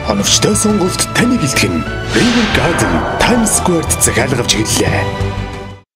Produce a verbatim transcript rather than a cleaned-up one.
Оновчтой сонголт таныг илтгэн River Garden Times Square-д захиалгавч гэлээ.